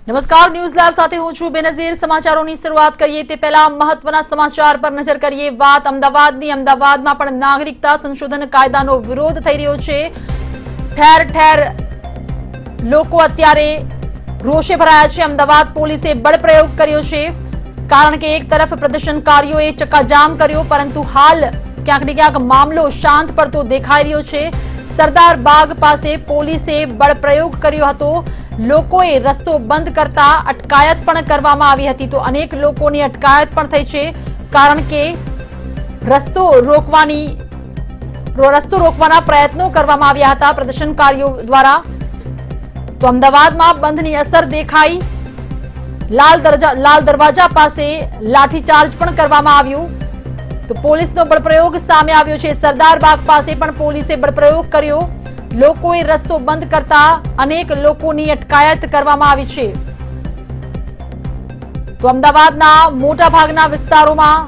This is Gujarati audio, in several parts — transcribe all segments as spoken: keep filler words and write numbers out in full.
નમસ્કાર, ન્યૂઝ લાઈવ સાથે હું છું બેનઝીર। સમાચારોની શરૂઆત કરીએ તે પહેલા મહત્વના સમાચાર પર નજર કરીએ। વાત અમદાવાદની। અમદાવાદમાં પણ નાગરિકતા સંશોધન કાયદાનો વિરોધ થઈ રહ્યો છે। ઠેર ઠેર લોકો અત્યારે રોષે ભરાયા છે। અમદાવાદ પોલીસે બળપ્રયોગ કર્યો છે, કારણ કે એક તરફ પ્રદર્શનકારીઓએ ચક્કાજામ કર્યો, પરંતુ હાલ ક્યાંક ને ક્યાંક મામલો શાંત પડતો દેખાઈ રહ્યો છે। સરદાર બાગ પાસે પોલીસે બળપ્રયોગ કર્યો હતો। લોકોએ રસ્તો બંધ કરતા અટકાયત પણ કરવામાં આવી હતી, તો અનેક લોકોની અટકાયત પણ થઈ છે, કારણ કે રસ્તો રોકવાની રસ્તો રોકવાના પ્રયત્નો કરવામાં આવ્યા હતા પ્રદર્શનકારીઓ દ્વારા। તો અમદાવાદમાં બંધની અસર દેખાઈ। લાલ દરવાજા લાલ દરવાજા પાસે લાઠીચાર્જ પણ કરવામાં આવ્યું, તો પોલીસનો બળપ્રયોગ સામે આવ્યો છે। સરદાર બાગ પાસે પણ પોલીસે બળપ્રયોગ કર્યો। લોકોએ રસ્તો બંધ કરતા અનેક લોકોની અટકાયત કરવામાં આવી છે। તો અમદાવાદના મોટા ભાગના વિસ્તારોમાં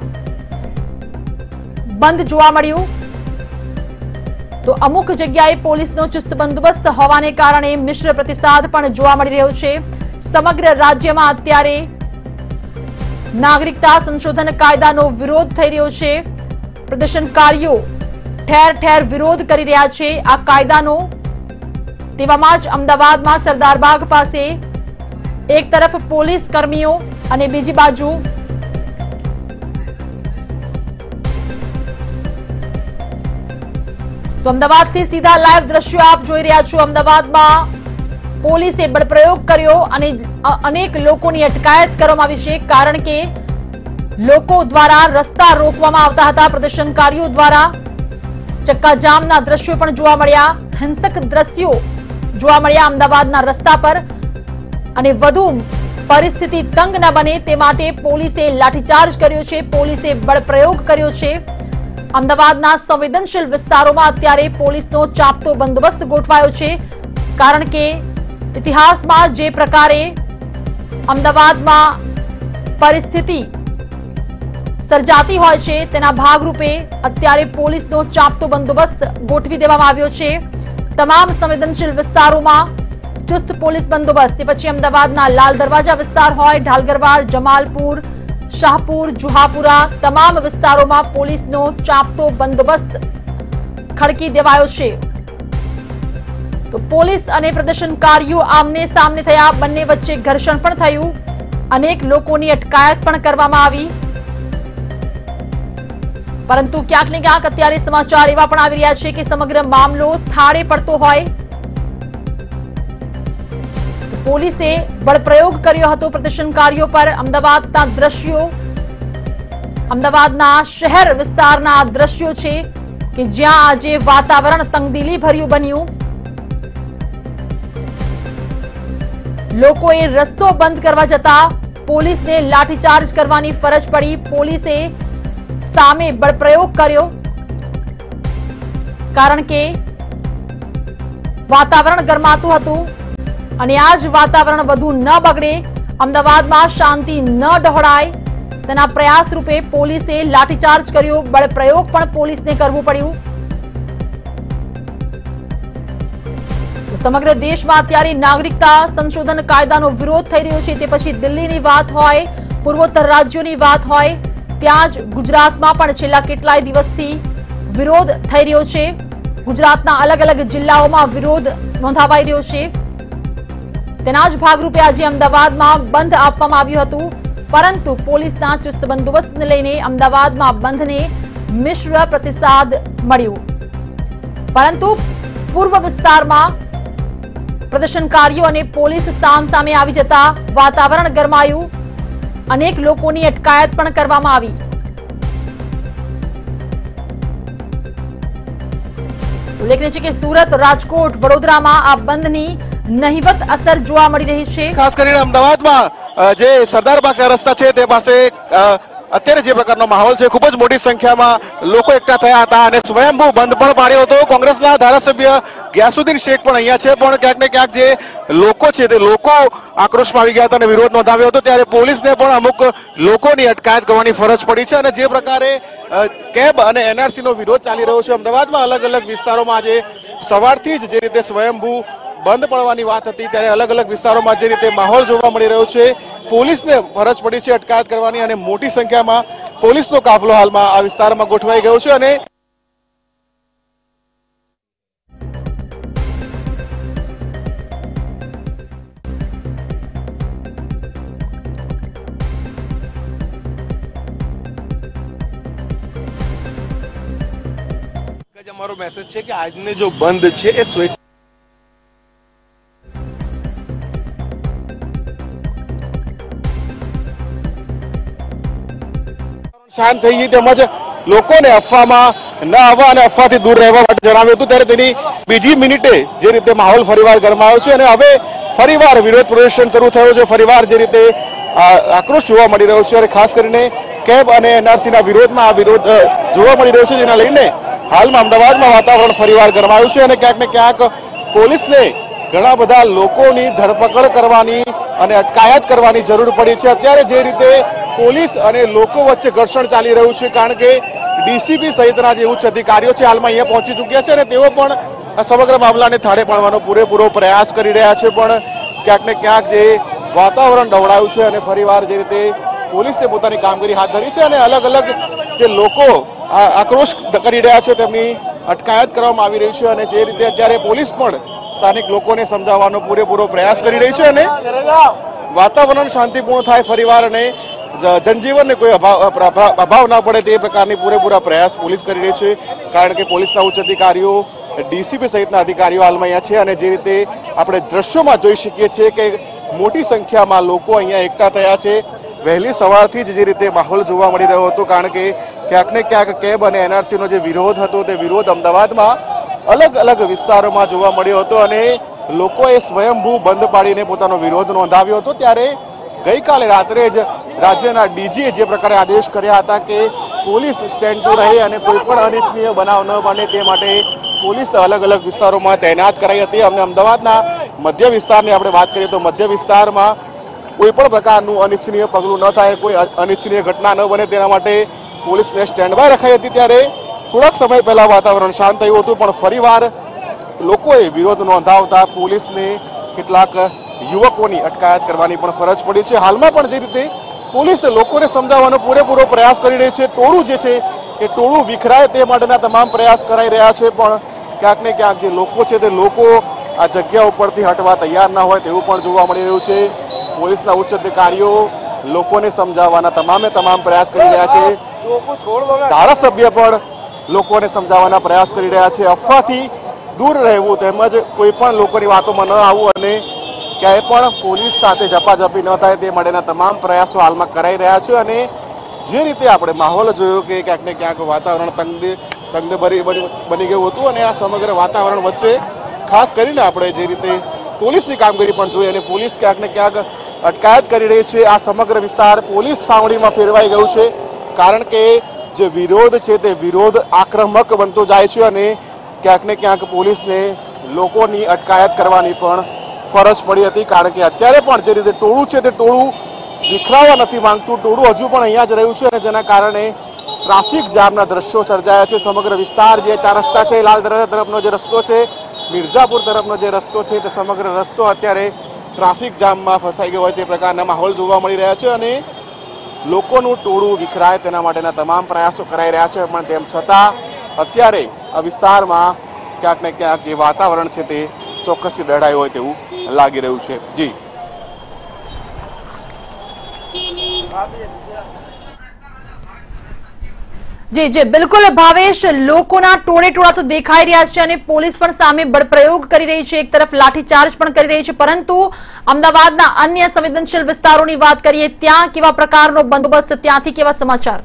બંધ જોવા મળ્યું, તો અમુક જગ્યાએ પોલીસનો ચુસ્ત બંદોબસ્ત હોવાને કારણે મિશ્ર પ્રતિસાદ પણ જોવા મળી રહ્યો છે। સમગ્ર રાજ્યમાં અત્યારે નાગરિકતા સંશોધન કાયદાનો વિરોધ થઈ રહ્યો છે। પ્રદર્શનકારીઓ ઠેર ઠેર વિરોધ કરી રહ્યા છે આ કાયદાનો। તેવામાં જ અમદાવાદમાં સરદાર બાગ પાસે એક તરફ પોલીસ કર્મીઓ અને બીજી બાજુ તો અમદાવાદથી સીધા લાઈવ દ્રશ્યો આપ જોઈ રહ્યા છો। અમદાવાદમાં પોલીસે બળપ્રયોગ કર્યો અને અનેક લોકોની અટકાયત કરવામાં આવી છે, કારણ કે લોકો દ્વારા રસ્તા રોકવામાં આવતા હતા પ્રદર્શનકારીઓ દ્વારા। ચક્કાજામના દ્રશ્યો પણ જોવા મળ્યા, હિંસક દ્રશ્યો જોવા મળ્યા અમદાવાદના રસ્તા પર, અને વધુ પરિસ્થિતિ તંગ ન બને તે માટે પોલીસે લાઠીચાર્જ કર્યો છે, પોલીસે બળપ્રયોગ કર્યો છે। અમદાવાદના સંવેદનશીલ વિસ્તારોમાં અત્યારે પોલીસનો ચાંપતો બંદોબસ્ત ગોઠવાયો છે, કારણ કે ઇતિહાસમાં જે પ્રકારે અમદાવાદમાં પરિસ્થિતિ સર્જાતી હોય છે તેના ભાગરૂપે અત્યારે પોલીસનો ચાંપતો બંદોબસ્ત ગોઠવી દેવામાં આવ્યો છે। તમામ સંવેદનશીલ વિસ્તારોમાં ચુસ્ત પોલીસ બંદોબસ્ત। તે પછી અમદાવાદના લાલ દરવાજા વિસ્તાર હોય, ઢાલગરવાડ, જમાલપુર, શાહપુર, જુહાપુરા, તમામ વિસ્તારોમાં પોલીસનો ચાંપતો બંદોબસ્ત ખડકી દેવાયો છે। તો પોલીસ અને પ્રદર્શનકારીઓ આમને સામને થયા, બંને વચ્ચે ઘર્ષણ પણ થયું, અનેક લોકોની અટકાયત પણ કરવામાં આવી, પરંતુ ક્યાંક ને ક્યાંક અત્યારે સમાચાર એવા પણ આવી રહ્યા છે કે સમગ્ર મામલો થાળે પડતો હોય। પોલીસે બળપ્રયોગ કર્યો હતો પ્રદર્શનકારીઓ પર। અમદાવાદના દ્રશ્યો, અમદાવાદના શહેર વિસ્તારના દ્રશ્યો છે કે જ્યાં આજે વાતાવરણ તંગદિલી ભર્યું બન્યું। લોકોએ રસ્તો બંધ કરવા જતા પોલીસને લાઠીચાર્જ કરવાની ફરજ પડી। પોલીસે સામે બળપ્રયોગ કર્યો, કારણ કે વાતાવરણ ગરમાતું હતું, અને આ જ વાતાવરણ વધુ ન બગડે, અમદાવાદમાં શાંતિ ન ડહોળાય તેના પ્રયાસ રૂપે પોલીસે લાઠીચાર્જ કર્યો, બળપ્રયોગ પણ પોલીસને કરવું પડ્યું। સમગ્ર દેશમાં અત્યારે નાગરિકતા સંશોધન કાયદાનો વિરોધ થઈ રહ્યો છે। તે પછી દિલ્હીની વાત હોય, પૂર્વોત્તર રાજ્યોની વાત હોય, ત્યાં જ ગુજરાતમાં પણ છેલ્લા કેટલાય દિવસથી વિરોધ થઈ રહ્યો છે। ગુજરાતના અલગ અલગ જિલ્લાઓમાં વિરોધ નોંધાવાઈ રહ્યો છે। તેના જ ભાગરૂપે આજે અમદાવાદમાં બંધ આપવામાં આવ્યું હતું, પરંતુ પોલીસના ચુસ્ત બંદોબસ્તને લઈને અમદાવાદમાં બંધને મિશ્ર પ્રતિસાદ મળ્યો, પરંતુ પૂર્વ વિસ્તારમાં પ્રદર્શનકારીઓ અને પોલીસ સામસામે આવી જતા વાતાવરણ ગરમાયું, અનેક લોકોની અટકાયત પણ કરવામાં આવી। ઉલ્લેખનીય છે કે સુરત, રાજકોટ, વડોદરામાં આ બંધની નહિવત અસર જોવા મળી રહી છે। ખાસ કરીને અમદાવાદમાં જે સરદાર બાગના રસ્તા છે તે પાસે અત્યારે જે પ્રકારનો માહોલ છે, ખૂબ જ મોટી સંખ્યામાં લોકો એકઠા થયા હતા અને સ્વયંભૂ બંધ પણ પાડ્યો હતો। કોંગ્રેસના ધારાસભ્ય ગિયાસુદ્દીન શેખ પણ અહીંયા છે, પણ ક્યાંક ને ક્યાંક જે લોકો છે તે લોકો આક્રોશમાં આવી ગયા હતા અને વિરોધ નોંધાવ્યો હતો, ત્યારે પોલીસને પણ અમુક લોકોની અટકાયત કરવાની ફરજ પડી છે। અને જે પ્રકારે કેબ અને એનઆરસી નો વિરોધ ચાલી રહ્યો છે અમદાવાદમાં, અલગ અલગ વિસ્તારોમાં આજે સવારથી જ જે રીતે સ્વયંભૂ બંધ પડવાની વાત હતી ત્યારે અલગ અલગ વિસ્તારોમાં જે રીતે માહોલ જોવા મળી રહ્યો છે, પોલીસને ફરજ પડી છે અટકાયત કરવાની અને મોટી સંખ્યામાં પોલીસનો કાફલો હાલમાં આ વિસ્તારમાં ગોઠવાઈ ગયો છે અને અમારો મેસેજ છે કે આજને જો બંધ છે એ સ્વેચ્છ શાંત થઈ ગઈ તેમજ લોકોને અફવામાં ન આવવા અને અફવાથી દૂર રહેવા માટે જણાવ્યું હતું ત્યારે તેની બીજી મિનિટે જે રીતે માહોલ ફરીવાર ગરમાયો છે અને હવે ફરીવાર વિરોધ પ્રદર્શન શરૂ થયો છે, ફરીવાર જે રીતે આક્રોશ જોવા મળી રહ્યો છે અને ખાસ કરીને કેબ અને એનઆરસીના વિરોધમાં આ વિરોધ જોવા મળી રહ્યો છે, જેના લઈને હાલમાં અમદાવાદમાં વાતાવરણ ફરીવાર ગરમાયું છે અને ક્યાંક ને ક્યાંક પોલીસને ઘણા બધા લોકોની ધરપકડ કરવાની અને અટકાયત કરવાની જરૂર પડી છે। અત્યારે જે રીતે પોલીસ અને લોકો વચ્ચે ઘર્ષણ ચાલી રહ્યું છે કારણ કે ડીસીપી સહિતના જે ઉચ્ચ અધિકારીઓ છે હાલમાં અહીંયા પહોંચી ચૂક્યા છે અને તેઓ પણ આ સમગ્ર મામલાને થાળે પાડવાનો પૂરેપૂરો પ્રયાસ કરી રહ્યા છે, પણ ક્યાંક ને ક્યાંક જે વાતાવરણ ડહોળાયું છે અને ફરીવાર જે રીતે પોલીસે પોતાની કામગીરી હાથ ધરી છે અને અલગ અલગ જે લોકો આક્રોશ કરી રહ્યા છે તેમની અટકાયત કરવામાં આવી રહી છે અને જે રીતે અત્યારે પોલીસ પણ સ્થાનિક લોકોને સમજાવવાનો પૂરેપૂરો પ્રયાસ કરી રહી છે અને વાતાવરણ શાંતિપૂર્ણ થાય ફરીવાર અને જનજીવનને કોઈ અભાવ અભાવ ના પડે તે પ્રકારની પૂરેપૂરા પ્રયાસ પોલીસ કરી રહી છે કારણ કે પોલીસના ઉચ્ચ અધિકારીઓ ડીસીપી સહિતના અધિકારીઓ હાલમાં અહીંયા છે અને જે રીતે આપણે દ્રશ્યોમાં જોઈ શકીએ છીએ કે મોટી સંખ્યામાં લોકો અહીંયા એકઠા થયા છે। વહેલી સવારથી જ જે રીતે માહોલ જોવા મળી રહ્યો હતો કારણ કે ક્યાંક ને ક્યાંક કેબ અને એનઆરસીનો જે વિરોધ હતો તે વિરોધ અમદાવાદમાં અલગ અલગ વિસ્તારોમાં જોવા મળ્યો હતો અને લોકોએ સ્વયંભૂ બંધ પાડીને પોતાનો વિરોધ નોંધાવ્યો હતો। ત્યારે ગઈકાલે રાત્રે જ રાજ્યના ડીજીએ જે પ્રકારે આદેશ કર્યા હતા કે પોલીસ સ્ટેન્ડ ટુ રહે અને કોઈ પણ અનિચ્છનીય બનાવ ન બને તે માટે પોલીસ અલગ અલગ વિસ્તારોમાં તૈનાત કરાઈ હતી। અમને અમદાવાદના મધ્ય વિસ્તારની આપણે વાત કરીએ તો મધ્ય વિસ્તારમાં કોઈ પણ પ્રકારનું અનિચ્છનીય પગલું ન થાય, કોઈ અનિચ્છનીય ઘટના ન બને તેના માટે પોલીસને સ્ટેન્ડ બાય રખાઈ હતી। ત્યારે થોડાક સમય પહેલા વાતાવરણ શાંત થયું હતું પણ ફરીવાર લોકોએ વિરોધ નોંધાવતા પોલીસને કેટલાક યુવકોની અટકાયત કરવાની પણ ફરજ પડી છે। હાલમાં પણ જે રીતે પોલીસ લોકોને સમજાવવાનો પૂરેપૂરો પ્રયાસ કરી રહી છે, ટોળું જે છે એ ટોળું વિખરાય તે માટેના તમામ પ્રયાસ કરાઈ રહ્યા છે, પણ ક્યાંક ને ક્યાંક જે લોકો છે તે લોકો આ જગ્યા ઉપરથી હટવા તૈયાર ના હોય તેવું પણ જોવા મળી રહ્યું છે। પોલીસના ઉચ્ચ અધિકારીઓ લોકોને સમજાવવાના તમામે તમામ પ્રયાસ કરી રહ્યા છે, ધારાસભ્ય પણ લોકોને સમજાવવાના પ્રયાસ કરી રહ્યા છે, અફવાથી દૂર રહેવું તેમજ કોઈ પણ લોકોની વાતોમાં ન આવવું અને ક્યાંય પણ પોલીસ સાથે ઝપાઝપી ન થાય તે માટેના તમામ પ્રયાસો હાલમાં કરાઈ રહ્યા છે। અને જે રીતે આપણે માહોલ જોયો કે ક્યાંક ને ક્યાંક વાતાવરણ તંગ તંગભરી બની ગયું હતું અને આ સમગ્ર વાતાવરણ વચ્ચે ખાસ કરીને આપણે જે રીતે પોલીસની કામગીરી પણ જોઈ અને પોલીસ ક્યાંક ને ક્યાંક અટકાયત કરી રહી છે। આ સમગ્ર વિસ્તાર પોલીસ છાવણીમાં ફેરવાઈ ગયું છે કારણ કે જે વિરોધ છે તે વિરોધ આક્રમક બનતો જાય છે અને ક્યાંક ને ક્યાંક પોલીસને લોકોની અટકાયત કરવાની પણ ફરજ પડી હતી કારણ કે અત્યારે પણ જે રીતે ટોળું છે તે ટોળું વિખરાવા નથી માંગતું, ટોળું હજુ પણ અહીંયા જ રહ્યું છે અને જેના કારણે ટ્રાફિક જામના દ્રશ્યો સર્જાયા છે। સમગ્ર વિસ્તાર જે ચાર રસ્તા છે, લાલ દરવાજા તરફનો જે રસ્તો છે, મિર્ઝાપુર તરફનો જે રસ્તો છે તે સમગ્ર રસ્તો અત્યારે ટ્રાફિક જામમાં ફસાઈ ગયો હોય તે પ્રકારના માહોલ જોવા મળી રહ્યા છે અને લોકોનું ટોળું વિખરાય તેના માટેના તમામ પ્રયાસો કરાઈ રહ્યા છે, પણ તેમ છતાં અત્યારે આ વિસ્તારમાં ક્યાંક ને ક્યાંક જે વાતાવરણ છે તે ચોક્કસથી ડઢાયું હોય તેવું લાગી રહ્યું છે। જી જી જી બિલકુલ ભાવેશ, લોકોના ટોળે ટોળા તો દેખાઈ રહ્યા છે અને પોલીસ પણ સામે બળપ્રયોગ કરી રહી છે, એક તરફ લાઠીચાર્જ પણ કરી રહી છે, પરંતુ અમદાવાદના અન્ય સંવેદનશીલ વિસ્તારોની વાત કરીએ ત્યાં કેવા પ્રકારનો બંદોબસ્ત, ત્યાંથી કેવા સમાચાર?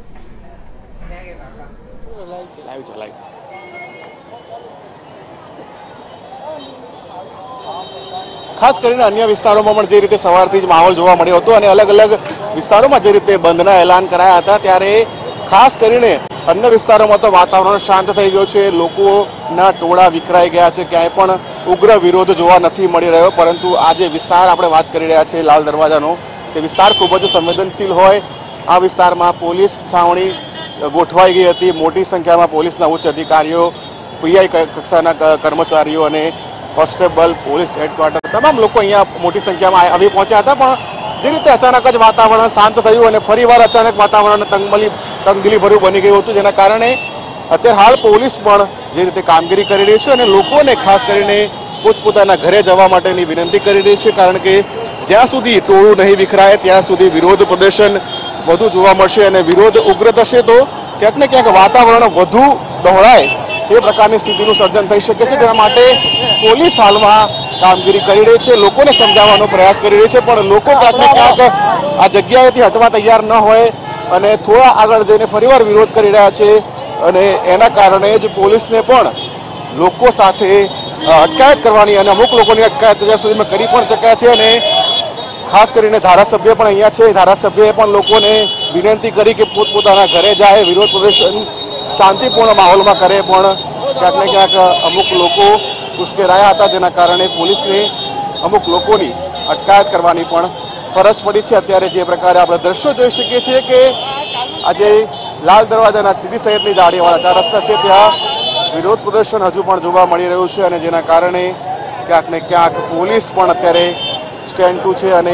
ખાસ કરીને અન્ય વિસ્તારોમાં પણ જે રીતે સવારથી જ માહોલ જોવા મળ્યો હતો અને અલગ અલગ વિસ્તારોમાં જે રીતે બંધના એલાન કરાયા હતા ત્યારે ખાસ કરીને અન્ય વિસ્તારોમાં તો વાતાવરણ શાંત થઈ ગયું છે, લોકોના ટોળા વિખરાઈ ગયા છે, ક્યાંય પણ ઉગ્ર વિરોધ જોવા નથી મળી રહ્યો। પરંતુ આ જે વિસ્તાર આપણે વાત કરી રહ્યા છીએ લાલ દરવાજાનો, તે વિસ્તાર ખૂબ જ સંવેદનશીલ હોય, આ વિસ્તારમાં પોલીસ છાવણી ગોઠવાઈ ગઈ હતી, મોટી સંખ્યામાં પોલીસના ઉચ્ચ અધિકારીઓ, પીઆઈ કક્ષાના કર્મચારીઓ અને કોન્સ્ટેબલ, પોલીસ હેડક્વાર્ટર તમામ લોકો અહીંયા મોટી સંખ્યામાં આવી પહોંચ્યા હતા। પણ જે રીતે અચાનક જ વાતાવરણ શાંત થયું અને ફરીવાર અચાનક વાતાવરણ તંગમલી તંગદિલીભર્યું બની ગયું હતું, જેના કારણે અત્યારે હાલ પોલીસ પણ જે રીતે કામગીરી કરી રહી છે અને લોકોને ખાસ કરીને પોતપોતાના ઘરે જવા માટેની વિનંતી કરી રહી છે, કારણ કે જ્યાં સુધી ટોળું નહીં વિખરાય ત્યાં સુધી વિરોધ પ્રદર્શન વધુ જોવા મળશે અને વિરોધ ઉગ્ર થશે તો ક્યાંક ને ક્યાંક વાતાવરણ વધુ ડહોળાય એ પ્રકારની સ્થિતિનું સર્જન થઈ શકે છે। તેના માટે પોલીસ હાલમાં કામગીરી કરી રહી છે, લોકોને સમજાવવાનો પ્રયાસ કરી રહી છે, પણ લોકો ક્યાંક ને ક્યાંક આ જગ્યાએથી હટવા તૈયાર ન હોય અને થોડા આગળ જઈને ફરીવાર વિરોધ કરી રહ્યા છે અને એના કારણે જ પોલીસને પણ લોકો સાથે અટકાયત કરવાની અને અમુક લોકોની અટકાયત અત્યાર સુધીમાં કરી પણ શક્યા છે અને ખાસ કરીને ધારાસભ્ય પણ અહીંયા છે। ધારાસભ્યએ પણ લોકોને વિનંતી કરી કે પોતપોતાના ઘરે જાય, વિરોધ પ્રદર્શન શાંતિપૂર્ણ માહોલમાં કરે, પણ ક્યાંક ને ક્યાંક અમુક લોકો ઉશ્કેરાયા હતા, જેના કારણે પોલીસને અમુક લોકોની અટકાયત કરવાની પણ ફરજ પડી છે। અત્યારે જે પ્રકારે આપણે દ્રશ્યો જોઈ શકીએ છીએ કે આજે લાલ દરવાજાના સીદી સૈયદની જાળીવાળા ચાર રસ્તા છે ત્યાં વિરોધ પ્રદર્શન હજુ પણ જોવા મળી રહ્યું છે અને જેના કારણે ક્યાંક ને ક્યાંક પોલીસ પણ અત્યારે સ્ટેન્ડ ટુ છે અને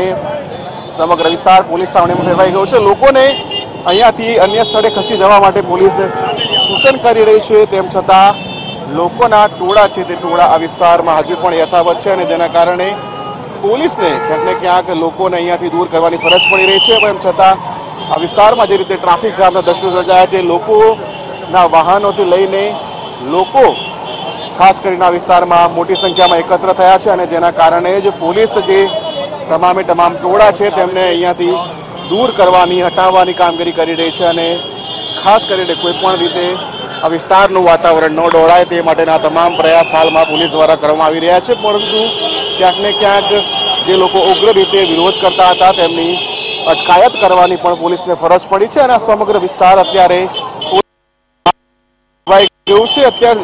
સમગ્ર વિસ્તાર પોલીસ છાવણીમાં ફેરવાઈ ગયો છે। લોકોને અહીંયાથી અન્ય સ્થળે ખસી જવા માટે પોલીસ સૂચન કરી રહી છે, તેમ છતાં લોકોના ટોળા છે તે ટોળા આ વિસ્તારમાં હજુ પણ યથાવત છે અને જેના કારણે પોલીસને ક્યાંક ને ક્યાંક લોકોને અહીંયાથી દૂર કરવાની ફરજ પડી રહી છે। તેમ છતાં આ વિસ્તારમાં જે રીતે ટ્રાફિક જામના દ્રશ્યો સર્જાયા છે, લોકોના વાહનોથી લઈને લોકો ખાસ કરીને આ વિસ્તારમાં મોટી સંખ્યામાં એકત્ર થયા છે અને જેના કારણે જ પોલીસ જે તમામે તમામ ટોળા છે તેમને અહીંયાથી દૂર કરવાની, હટાવવાની કામગીરી કરી રહી છે અને ખાસ કરીને કોઈ પણ રીતે આ વિસ્તારનું વાતાવરણ ન ડોળાય તે માટેના તમામ પ્રયાસ હાલમાં પોલીસ દ્વારા કરવામાં આવી રહ્યા છે। પરંતુ ક્યાંક ને ક્યાંક જે લોકો ઉગ્ર રીતે વિરોધ કરતા હતા તેમની અટકાયત કરવાની પણ પોલીસને ફરજ પડી છે અને આ સમગ્ર વિસ્તાર અત્યારે ગયું છે। અત્યારે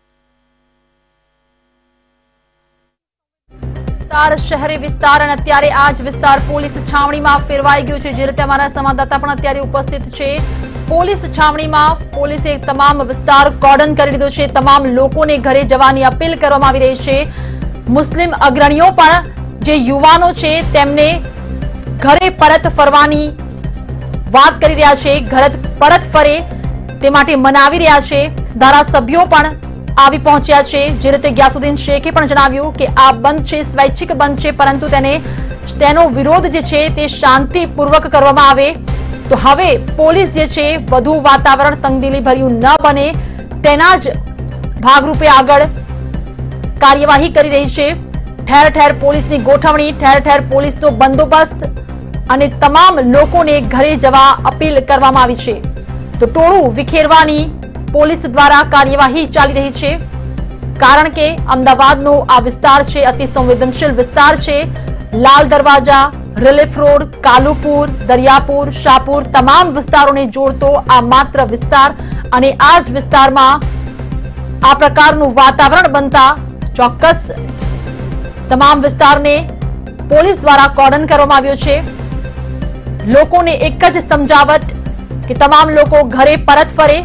શહેરી વિસ્તાર અને અત્યારે આ જ વિસ્તાર પોલીસ છાવણીમાં ફેરવાઈ ગયું છે। જે રીતે અમારા સંવાદદાતા પણ અત્યારે ઉપસ્થિત છે પોલીસ છાવણીમાં, પોલીસે તમામ વિસ્તાર કોર્ડન કરી દીધો છે, તમામ લોકોને ઘરે જવાની અપીલ કરવામાં આવી રહી છે। મુસ્લિમ અગ્રણીઓ પણ જે યુવાનો છે તેમને ઘરે પરત ફરવાની વાત કરી રહ્યા છે, ઘરે પરત ફરે તે માટે મનાવી રહ્યા છે। ધારાસભ્યો પણ આવી પહોંચ્યા છે। જે રીતે ગ્યાસુદ્દીન શેખે પણ જણાવ્યું કે આ બંધ છે, સ્વૈચ્છિક બંધ છે, પરંતુ તેને તેનો વિરોધ જે છે તે શાંતિપૂર્વક કરવામાં આવે તો હવે પોલીસ જે છે વધુ વાતાવરણ તંગદિલી ભર્યું ન બને તેના જ ભાગરૂપે આગળ કાર્યવાહી કરી રહી છે। ઠેર ઠેર પોલીસની ગોઠવણી, ઠેર ઠેર પોલીસનો બંદોબસ્ત અને તમામ લોકોને ઘરે જવા અપીલ કરવામાં આવી છે। તો ટોળું વિખેરવાની પોલીસ દ્વારા કાર્યવાહી ચાલી રહી છે, કારણ કે અમદાવાદનો આ વિસ્તાર છે અતિ સંવેદનશીલ વિસ્તાર છે। લાલ દરવાજા, રિલીફ રોડ, કાલુપુર, દરિયાપુર, શાહપુર તમામ વિસ્તારોને જોડતો આ માત્ર વિસ્તાર અને આ જ વિસ્તારમાં આ પ્રકારનું વાતાવરણ બનતા ચોક્કસ તમામ વિસ્તારને પોલીસ દ્વારા કોર્ડન કરવામાં આવ્યો છે। લોકોને એક જ સમજાવટ કે તમામ લોકો ઘરે પરત ફરે।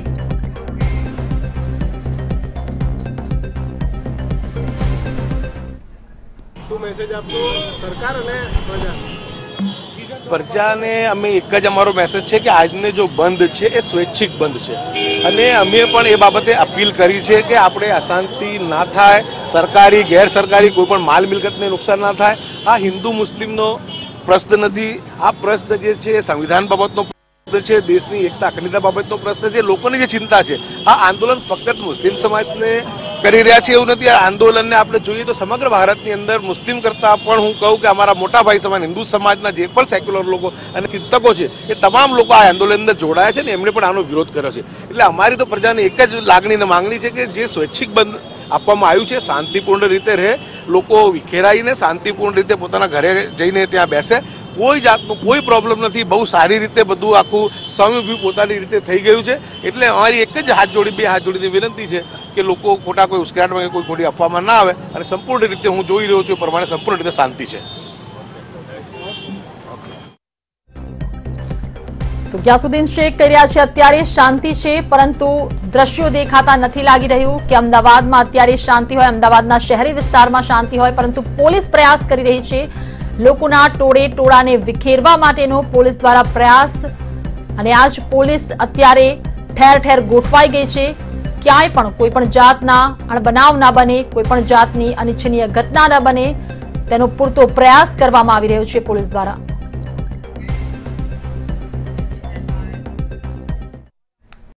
પ્રજાને અમે એક જ અમારો મેસેજ છે કે આજને જો બંધ છે એ સ્વૈચ્છિક બંધ છે અને અમે પણ એ બાબતે અપીલ કરી છે કે આપણે અશાંતિ ના થાય, સરકારી ગેર સરકારી કોઈ પણ માલ મિલકતને નુકસાન ના થાય। આ હિન્દુ મુસ્લિમનો પ્રશ્ન નથી, આ પ્રશ્ન જે છે સંવિધાન બાબતનો છે, દેશની એકતા અખંડિતતા બાબતનો પ્રશ્ન છે, લોકોની જે ચિંતા છે। આ આંદોલન ફક્ત મુસ્લિમ સમાજને કરી રહ્યા છે એવું નથી, આ આંદોલનને આપણે જોઈએ તો સમગ્ર ભારતની અંદર મુસ્લિમ કરતાં પણ હું કહું કે અમારા મોટા ભાઈ સમાન હિન્દુ સમાજના જે પણ સેક્યુલર લોકો અને ચિંતકો છે એ તમામ લોકો આ આંદોલન અંદર જોડાયા છે ને એમણે પણ આનો વિરોધ કર્યો છે। એટલે અમારી તો પ્રજાને એક જ લાગણી અને માંગણી છે કે જે સ્વૈચ્છિક બંધ આપવામાં આવ્યું છે શાંતિપૂર્ણ રીતે રહે, લોકો વિખેરાઈને શાંતિપૂર્ણ રીતે પોતાના ઘરે જઈને ત્યાં બેસે, કોઈ જાતનું કોઈ પ્રોબ્લેમ નથી, બહુ સારી રીતે બધું આખું સમય પોતાની રીતે થઈ ગયું છે। એટલે અમારી એક જ હાથ જોડી બે હાથ જોડીની વિનંતી છે કે લોકો ખોટા કોઈ ઉશ્કેરાટમાં કોઈ ખોટી અફવામાં ના આવે અને સંપૂર્ણ રીતે હું જોઈ રહ્યો છું એ પ્રમાણે સંપૂર્ણ રીતે શાંતિ છે। તો ગ્યાસુદ્દીન શેખ કહી રહ્યા છે અત્યારે શાંતિ છે, પરંતુ દ્રશ્યો દેખાતા નથી લાગી રહ્યું કે અમદાવાદમાં અત્યારે શાંતિ હોય, અમદાવાદના શહેરી વિસ્તારમાં શાંતિ હોય, પરંતુ પોલીસ પ્રયાસ કરી રહી છે લોકોના ટોળે ટોળાને વિખેરવા માટેનો પોલીસ દ્વારા પ્રયાસ, અને આજ પોલીસ અત્યારે ઠેર ઠેર ગોઠવાઈ ગઈ છે. ક્યાંય પણ કોઈ પણ જાતના અણબનાવ ના બને, કોઈ પણ જાતની અનિચ્છનીય ઘટના ન બને તેનો પૂરતો પ્રયાસ કરવામાં આવી રહ્યો છે પોલીસ દ્વારા.